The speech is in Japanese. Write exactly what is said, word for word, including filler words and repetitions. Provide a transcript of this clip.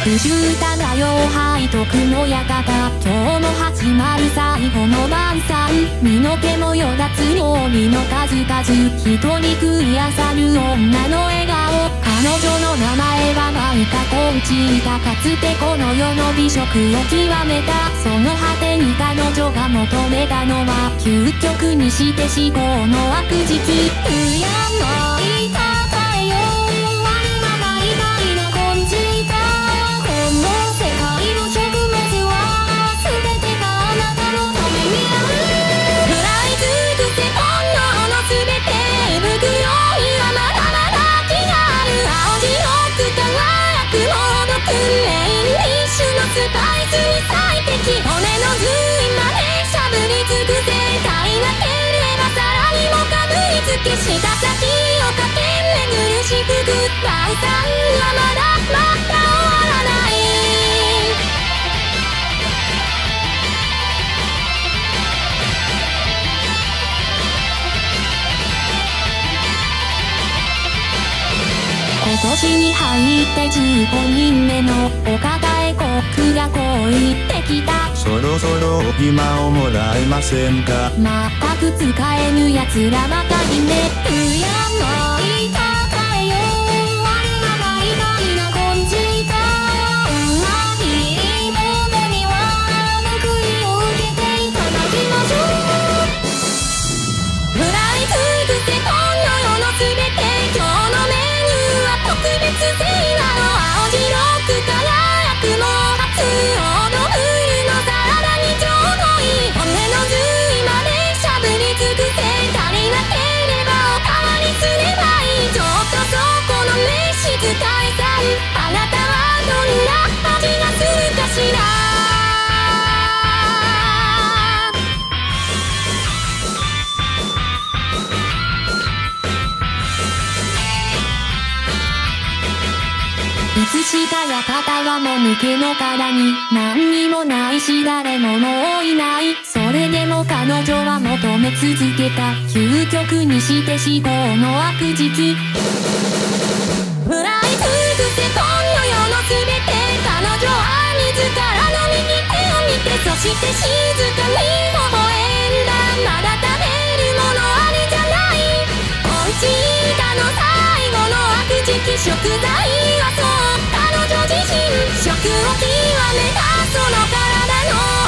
不習だが妖拝徳の館。今日も始まる最後の晩餐。身の毛もよだつ料理の数々。人に食いあさる女の笑顔。彼女の名前はマイカ・コーチータ。かつてこの世の美食を極めた。その果てに彼女が求めたのは究極にして至高の悪事記。敬いたたえよ我が大大の金字塔。この世界の植物は全てがあなたのためにある。食らい尽くせ煩悩の全て。えぶくようにはまだまだ気がある。青白く輝くもの訓練。一種のスパイスに最適。骨の髄までしゃぶり尽くせ。足りなければさらにもかぶりつけ。舌先を駆け巡る至福。晩餐はまだまだ終わらない。今年に入ってじゅうごにんめのお抱えコックがこう言ってきた。 そろそろお暇をもらえませんか。 まったく使えぬ奴らばかりね。敬いたたえよ我が大大な金字塔。女ひりもめには報いを受けていただきましょう。食らい尽くせこの世の全て。今日のメニューは特別性なの。青白く輝くも初オードブルのサラダにちょうどいい。骨の髄までしゃぶり尽くせ。足りなければおかわりすればいい。ちょっとそこの召使いさん、あなたはどんな味がするかしら。いつしか館はもぬけの殻に。何にもないし誰ももういない。それでも彼女は求め続けた。究極にして至高の悪事記。食らい尽くせこの世の全て。彼女は自らの右手を見て。そして静かに微笑んだ。まだ食べるものありじゃない。コンチータの最後の悪事記。食材はそう彼女自身。食を極めたその体の